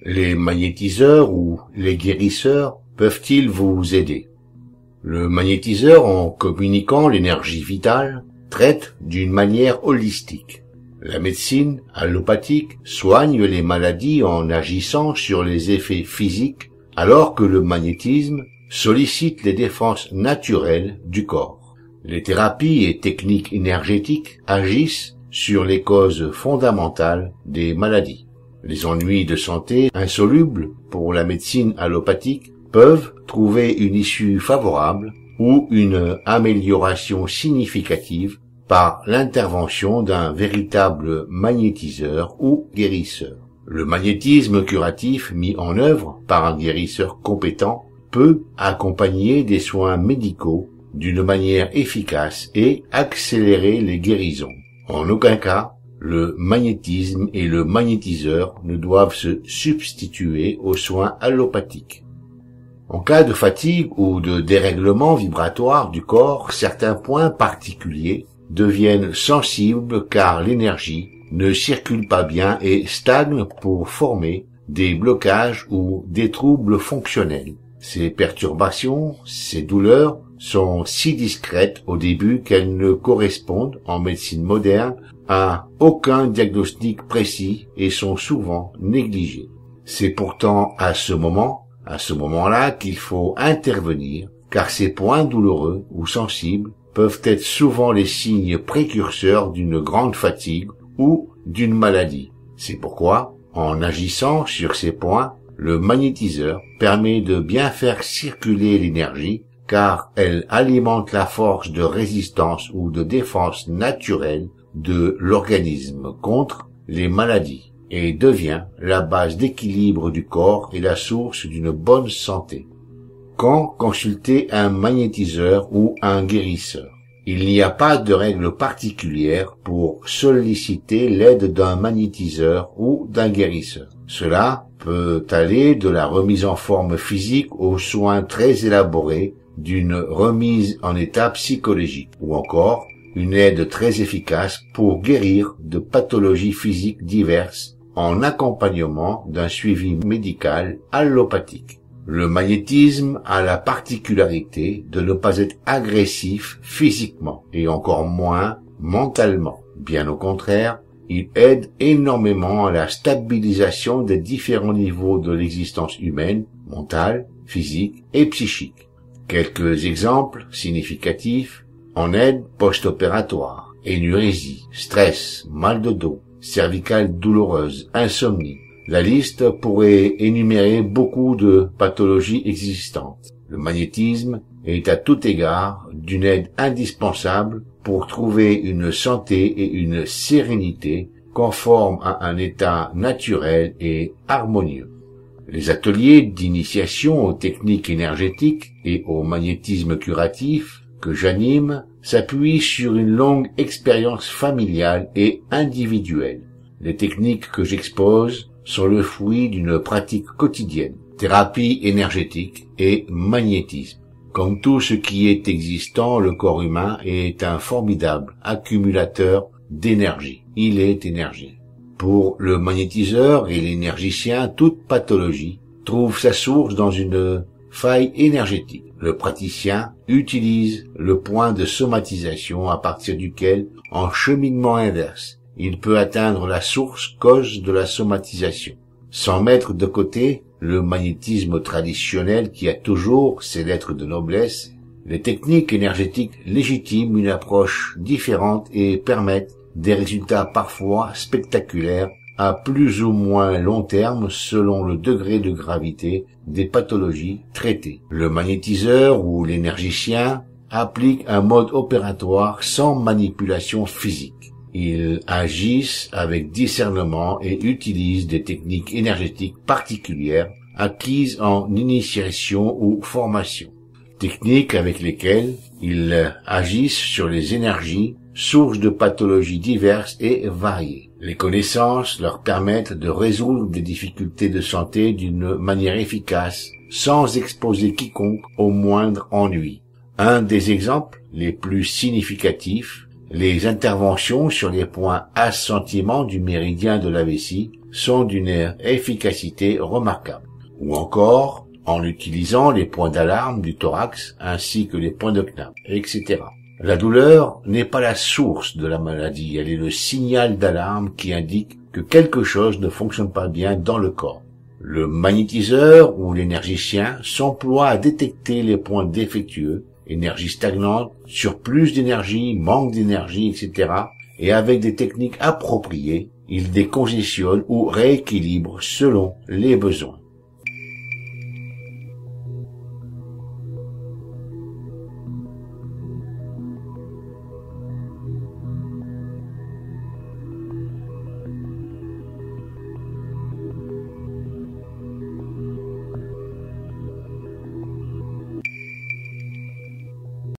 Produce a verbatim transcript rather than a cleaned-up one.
Les magnétiseurs ou les guérisseurs peuvent-ils vous aider? Le magnétiseur, en communiquant l'énergie vitale, traite d'une manière holistique. La médecine allopathique soigne les maladies en agissant sur les effets physiques, alors que le magnétisme sollicite les défenses naturelles du corps. Les thérapies et techniques énergétiques agissent sur les causes fondamentales des maladies. Les ennuis de santé insolubles pour la médecine allopathique peuvent trouver une issue favorable ou une amélioration significative par l'intervention d'un véritable magnétiseur ou guérisseur. Le magnétisme curatif mis en œuvre par un guérisseur compétent peut accompagner des soins médicaux d'une manière efficace et accélérer les guérisons. En aucun cas, le magnétisme et le magnétiseur ne doivent se substituer aux soins allopathiques. En cas de fatigue ou de dérèglement vibratoire du corps, certains points particuliers deviennent sensibles car l'énergie ne circule pas bien et stagne pour former des blocages ou des troubles fonctionnels. Ces perturbations, ces douleurs sont si discrètes au début qu'elles ne correspondent en médecine moderne à aucun diagnostic précis et sont souvent négligées. C'est pourtant à ce moment, à ce moment-là qu'il faut intervenir, car ces points douloureux ou sensibles peuvent être souvent les signes précurseurs d'une grande fatigue ou d'une maladie. C'est pourquoi, en agissant sur ces points, le magnétiseur permet de bien faire circuler l'énergie, car elle alimente la force de résistance ou de défense naturelle de l'organisme contre les maladies et devient la base d'équilibre du corps et la source d'une bonne santé. Quand consulter un magnétiseur ou un guérisseur? Il n'y a pas de règle particulière pour solliciter l'aide d'un magnétiseur ou d'un guérisseur. Cela peut aller de la remise en forme physique aux soins très élaborés d'une remise en état psychologique, ou encore une aide très efficace pour guérir de pathologies physiques diverses en accompagnement d'un suivi médical allopathique. Le magnétisme a la particularité de ne pas être agressif physiquement et encore moins mentalement. Bien au contraire, il aide énormément à la stabilisation des différents niveaux de l'existence humaine, mentale, physique et psychique. Quelques exemples significatifs: en aide post-opératoire, énurésie, stress, mal de dos, cervicale douloureuse, insomnie. La liste pourrait énumérer beaucoup de pathologies existantes. Le magnétisme est à tout égard d'une aide indispensable pour trouver une santé et une sérénité conformes à un état naturel et harmonieux. Les ateliers d'initiation aux techniques énergétiques et au magnétisme curatif que j'anime s'appuient sur une longue expérience familiale et individuelle. Les techniques que j'expose sont le fruit d'une pratique quotidienne, thérapie énergétique et magnétisme. Comme tout ce qui est existant, le corps humain est un formidable accumulateur d'énergie. Il est énergie. Pour le magnétiseur et l'énergicien, toute pathologie trouve sa source dans une faille énergétique. Le praticien utilise le point de somatisation à partir duquel, en cheminement inverse, il peut atteindre la source cause de la somatisation. Sans mettre de côté le magnétisme traditionnel qui a toujours ses lettres de noblesse, les techniques énergétiques légitiment une approche différente et permettent des résultats parfois spectaculaires à plus ou moins long terme selon le degré de gravité des pathologies traitées. Le magnétiseur ou l'énergicien applique un mode opératoire sans manipulation physique. Ils agissent avec discernement et utilisent des techniques énergétiques particulières acquises en initiation ou formation. Techniques avec lesquelles ils agissent sur les énergies, sources de pathologies diverses et variées. Les connaissances leur permettent de résoudre des difficultés de santé d'une manière efficace, sans exposer quiconque au moindre ennui. Un des exemples les plus significatifs Les interventions sur les points assentiment du méridien de la vessie sont d'une efficacité remarquable. Ou encore, en utilisant les points d'alarme du thorax ainsi que les points de Knapp, et cetera. La douleur n'est pas la source de la maladie, elle est le signal d'alarme qui indique que quelque chose ne fonctionne pas bien dans le corps. Le magnétiseur ou l'énergicien s'emploie à détecter les points défectueux, énergie stagnante, surplus d'énergie, manque d'énergie, et cetera. Et avec des techniques appropriées, il décongestionne ou rééquilibre selon les besoins.